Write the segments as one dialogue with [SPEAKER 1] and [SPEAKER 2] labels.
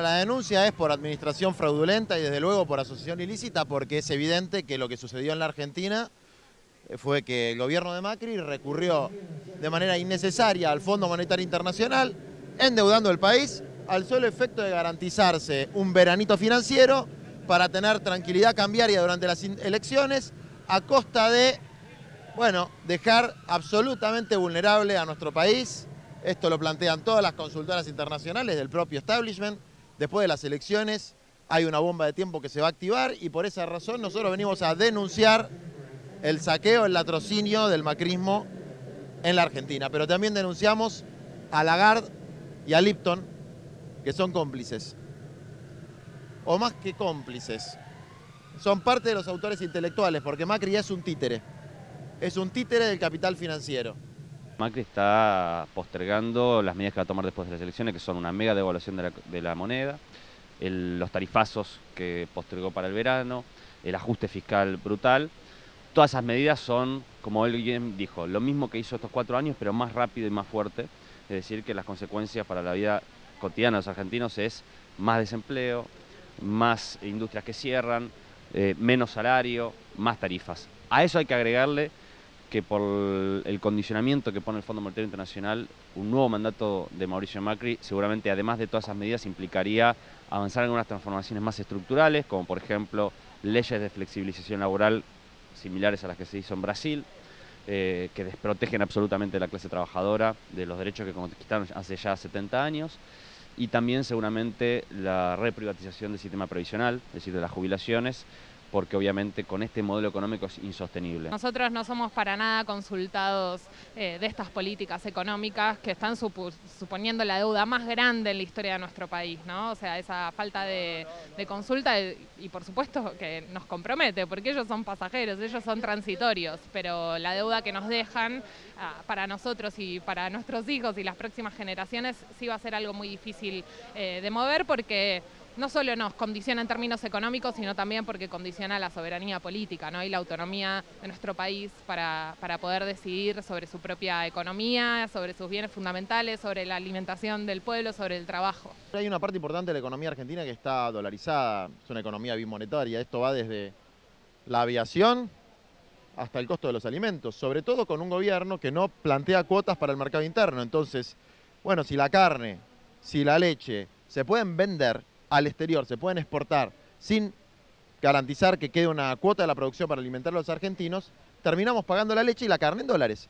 [SPEAKER 1] La denuncia es por administración fraudulenta y desde luego por asociación ilícita, porque es evidente que lo que sucedió en la Argentina fue que el gobierno de Macri recurrió de manera innecesaria al Fondo Monetario Internacional, endeudando el país al solo efecto de garantizarse un veranito financiero para tener tranquilidad cambiaria durante las elecciones a costa de, bueno, dejar absolutamente vulnerable a nuestro país. Esto lo plantean todas las consultoras internacionales del propio establishment. Después de las elecciones hay una bomba de tiempo que se va a activar y por esa razón nosotros venimos a denunciar el saqueo, el latrocinio del macrismo en la Argentina. Pero también denunciamos a Lagarde y a Lipton, que son cómplices. O más que cómplices, son parte de los autores intelectuales, porque Macri ya es un títere. Es un títere del capital financiero.
[SPEAKER 2] Macri está postergando las medidas que va a tomar después de las elecciones, que son una mega devaluación de la moneda, los tarifazos que postergó para el verano, el ajuste fiscal brutal. Todas esas medidas son, como él bien dijo, lo mismo que hizo estos 4 años, pero más rápido y más fuerte. Es decir, que las consecuencias para la vida cotidiana de los argentinos es más desempleo, más industrias que cierran, menos salario, más tarifas. A eso hay que agregarle que por el condicionamiento que pone el Fondo Monetario Internacional, un nuevo mandato de Mauricio Macri, seguramente además de todas esas medidas, implicaría avanzar en algunas transformaciones más estructurales, como por ejemplo leyes de flexibilización laboral similares a las que se hizo en Brasil, que desprotegen absolutamente a la clase trabajadora de los derechos que conquistaron hace ya 70 años, y también seguramente la reprivatización del sistema previsional, es decir, de las jubilaciones, porque obviamente con este modelo económico es insostenible.
[SPEAKER 3] Nosotros no somos para nada consultados de estas políticas económicas que están suponiendo la deuda más grande en la historia de nuestro país, ¿no? O sea, esa falta de consulta y por supuesto que nos compromete, porque ellos son pasajeros, ellos son transitorios, pero la deuda que nos dejan para nosotros y para nuestros hijos y las próximas generaciones sí va a ser algo muy difícil de mover, porque no solo nos condiciona en términos económicos, sino también porque condiciona la soberanía política, ¿no? Y la autonomía de nuestro país para poder decidir sobre su propia economía, sobre sus bienes fundamentales, sobre la alimentación del pueblo, sobre el trabajo.
[SPEAKER 1] Hay una parte importante de la economía argentina que está dolarizada, es una economía bimonetaria. Esto va desde la aviación hasta el costo de los alimentos, sobre todo con un gobierno que no plantea cuotas para el mercado interno. Entonces, bueno, si la carne, si la leche se pueden vender al exterior, se pueden exportar sin garantizar que quede una cuota de la producción para alimentar a los argentinos, terminamos pagando la leche y la carne en dólares.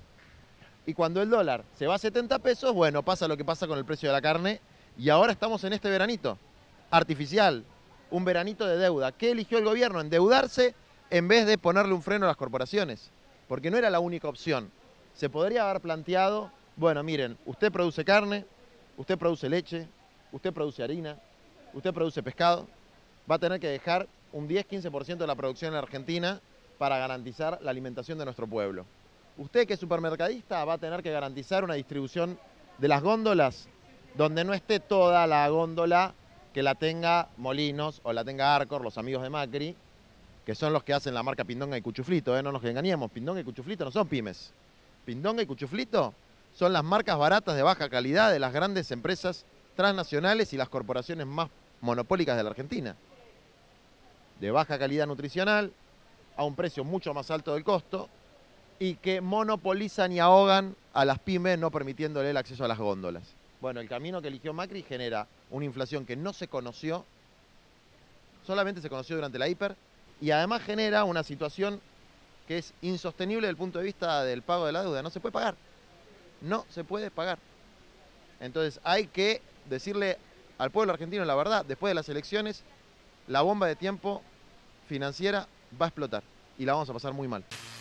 [SPEAKER 1] Y cuando el dólar se va a 70 pesos, bueno, pasa lo que pasa con el precio de la carne y ahora estamos en este veranito artificial, un veranito de deuda. ¿Qué eligió el gobierno? Endeudarse en vez de ponerle un freno a las corporaciones, porque no era la única opción. Se podría haber planteado, bueno, miren, usted produce carne, usted produce leche, usted produce harina, usted produce pescado, va a tener que dejar un 10-15% de la producción en la Argentina para garantizar la alimentación de nuestro pueblo. Usted, que es supermercadista, va a tener que garantizar una distribución de las góndolas donde no esté toda la góndola que la tenga Molinos o la tenga Arcor, los amigos de Macri, que son los que hacen la marca Pindonga y Cuchuflito, no nos engañemos, Pindonga y Cuchuflito no son pymes. Pindonga y Cuchuflito son las marcas baratas de baja calidad de las grandes empresas transnacionales y las corporaciones más monopólicas de la Argentina. De baja calidad nutricional, a un precio mucho más alto del costo, y que monopolizan y ahogan a las pymes no permitiéndole el acceso a las góndolas. Bueno, el camino que eligió Macri genera una inflación que no se conoció, solamente se conoció durante la hiper, y además genera una situación que es insostenible desde el punto de vista del pago de la deuda. No se puede pagar. No se puede pagar. Entonces hay que decirle al pueblo argentino la verdad: después de las elecciones, la bomba de tiempo financiera va a explotar y la vamos a pasar muy mal.